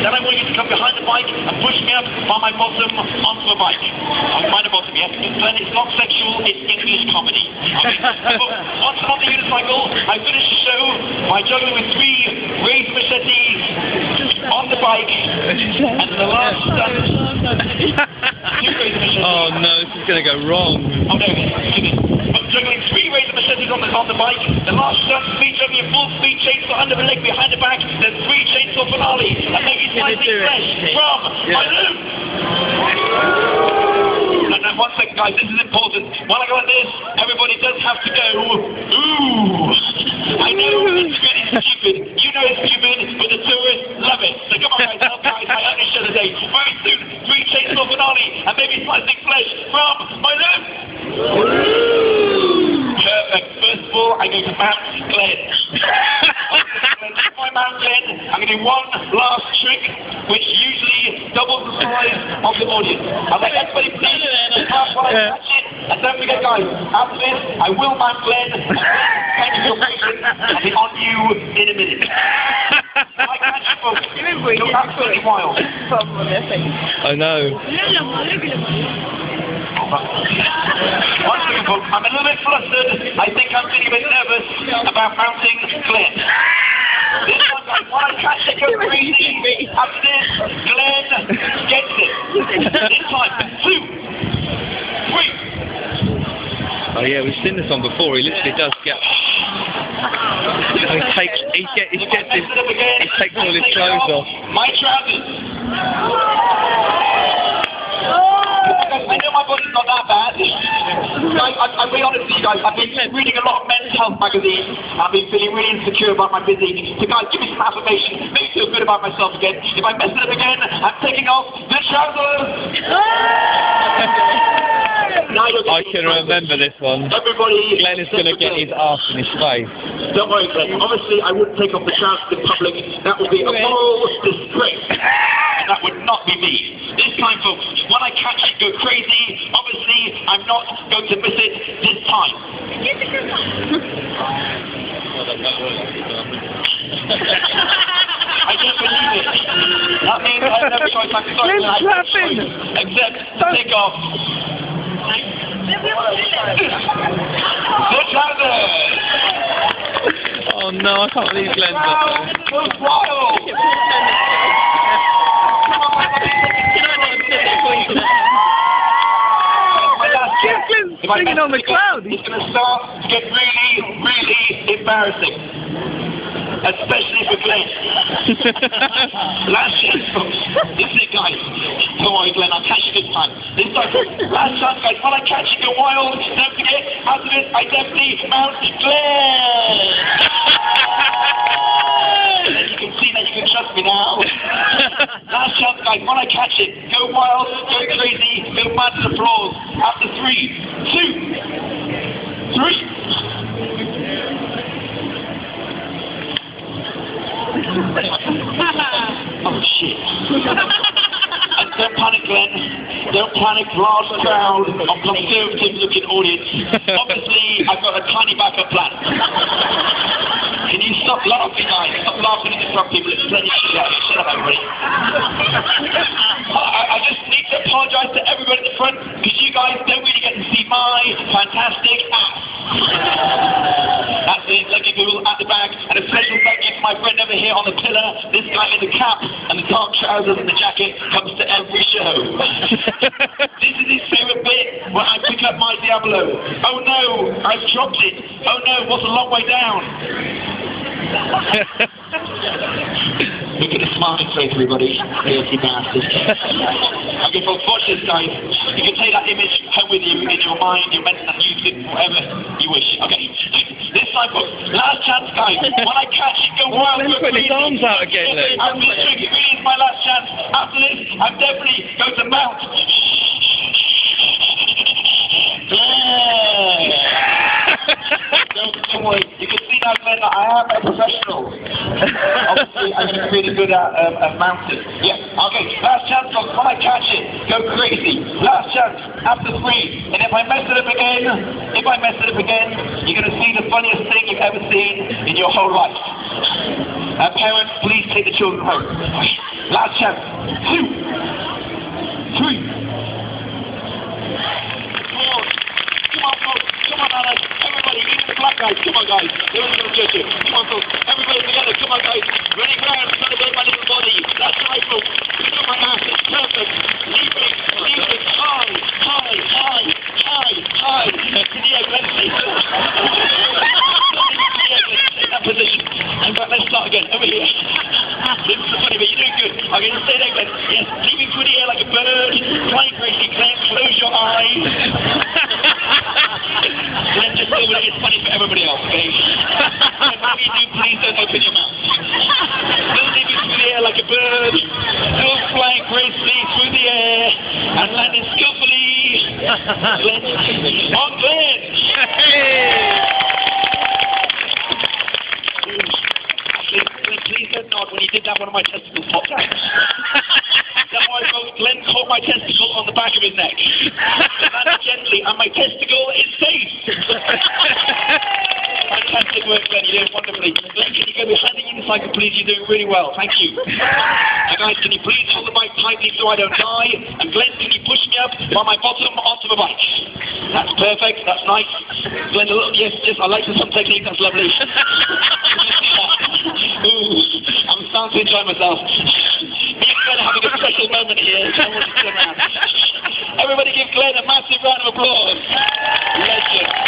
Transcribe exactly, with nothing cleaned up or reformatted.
Then I want you to come behind the bike and push me up by my bottom onto the bike. On my bottom, yes. Then it's not sexual, it's English comedy. Okay. But once I'm on the unicycle, I finish the show by juggling with three raised machetes on the bike, and the last stunt, two raised machetes. Oh no, this is going to go wrong. Oh no, excuse me. I'm juggling three raised machetes on the, on the bike. The last stunt, me juggling a full speed chainsaw under the leg behind the back, then three chainsaw finale, and maybe slicing flesh from yeah. my loop. And then one second, guys, this is important. When I go like this, everybody does have to go, ooh. I know it's really stupid. You know it's stupid, but the tourists love it. So come on, guys, help guys, my only show today. Very soon, three chainsaw finale, and maybe slicing flesh from my loop. Perfect. First of all, I go to Mount Glen. My Mount Glen, I'm going to do one last trick, which usually doubles the size of the audience. I'll let everybody please pass while I catch it. And don't forget, guys, after this, I will Mount Glen. Thank you for your patience. I'll be on you in a minute. I catch you, folks. You're absolutely wild. I know. One second, folks. I'm a little bit flustered. I think I'm feeling a bit nervous about mounting Glen. This one, guys, when I catch it, go crazy. After this, Glen gets it. This time, two, three. Oh yeah, we've seen this one before. He literally does get. He takes. He gets. He gets his. He takes all his clothes off. My trousers. I know my body's not that bad. Guys, I, I'll be honest with you guys, I've been reading a lot of men's health magazines. I've been feeling really insecure about my physique. So guys, give me some affirmation. Make me feel good about myself again. If I mess it up again, I'm taking off the trousers. I can remember this one. Everybody, Glen is going to get his ass in his face. Don't worry, Glen. Obviously, I wouldn't take off the trousers in public. That would be a moral disgrace. That would not be me. This time, folks, when I catch it, go crazy. Obviously, I'm not going to miss it this time. I don't believe it. That means I have no choice. I'm sorry. I have no choice except to take off the trousers. Oh no, I can't believe Glen's up there. That was wild. If I singing on the cloud. It's going to start to get really, really embarrassing. Especially for Glen. Last chance, folks. This is it, guys. Don't worry, Glen, I'll catch you this time. This time, last chance, guys. When I catch you, go wild. Don't forget, after this, I definitely mount Glen. And you can see that you can trust me now. Last chance, guys. When I catch it, go wild, go crazy, go mad to applause. After three, two, three. Oh shit. And don't panic, Glen. Don't panic, large crowd of conservative looking audience. Obviously, I've got a tiny backup plan. Can you stop laughing, guys? Stop laughing at the front people. It's plenty of shit out. Shut up, everybody. I, I just need to apologise to everybody at the front because you guys don't really get to see my fantastic ass. That's it, Lucky Google at the back. And a special thank you to my friend over here on the pillar. This guy in the cap and the dark trousers and the jacket comes to every show. This is his favourite bit when I pick up my Diablo. Oh no, I've dropped it. Oh no, what's a long way down? Look at the smiling face, everybody. Dirty bastard. Okay, folks, watch this, guys. You can take that image home with you in your mind, your mental, YouTube, whatever you wish. Okay. This time, folks, last chance, guys. When I catch you, go wild. Glen's putting his arms out again, Luke. I'm this trick. It really is my last chance. After this, I'm definitely going to mount. Don't, don't worry. You can see now, Glen, that I am a professional. Obviously, I'm going to be really good at, um, at mounting. Yeah, okay. Last chance, folks. When I catch it, go crazy. Last chance, after three. And if I mess it up again, if I mess it up again, you're going to see the funniest thing you've ever seen in your whole life. Uh, parents, please take the children home. Last chance. Two. Three. Four. Come on, folks. Come on, Alan. Everybody, even the black guys. Come on, guys. They're only going to judge you. Come on, folks. Everybody together. Come on, guys. Ready, ground. Celebrate my little body. That's right, folks. Pick up my ass. It's perfect. Leave it. Leave it. High. High. High. High. High. To the egg. Let's see. That position. In fact, let's start again. Over here. This is funny, but you're doing good. I'm going to say that again. Yes, leaping through the air like a bird. Flying gracefully. Glenn, close your eyes. Glenn, just so that it's funny for everybody else, okay? Whatever you do, please don't open your mouth. Still leaping through the air like a bird. Still flying gracefully through the air. And landing skillfully. Glenn. On Glenn. Please don't nod when you did that, one of my testicles popped out. That's why folks, Glenn caught my testicle on the back of his neck. Landed gently, and my testicle is safe. Fantastic work, Glenn, you're doing wonderfully. Glenn, can you go behind the unicycle, please? You're doing really well, thank you. Now guys, can you please hold the bike tightly so I don't die? And Glenn, can you push me up by my bottom onto the bike? That's perfect, that's nice. Glenn, a little, yes, yes, I like the sun technique, that's lovely. Ooh, I'm starting to enjoy myself. Me and Glenn are having a special moment here. I want to turn around. Everybody give Glenn a massive round of applause. Legend.